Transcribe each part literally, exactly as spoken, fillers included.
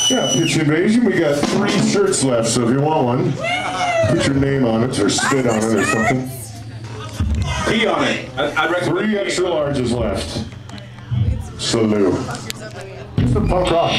Yeah, pitch invasion. We got three shirts left, so if you want one, put your name on it or spit on it or something. Pee on it. I, I'd recommend three extra larges left. Salute. It's the punk rock.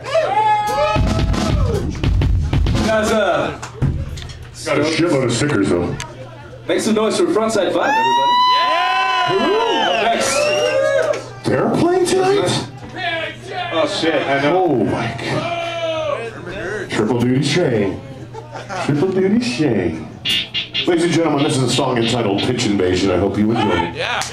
Guys, uh, got a shitload of stickers though. Make some noise for Frontside Five, everybody. Yeah! Up next. They're playing tonight? Oh shit, I know. Oh my god. Triple duty Shay. Triple duty Shay. Ladies and gentlemen, this is a song entitled Pitch Invasion. I hope you enjoy it. Yeah.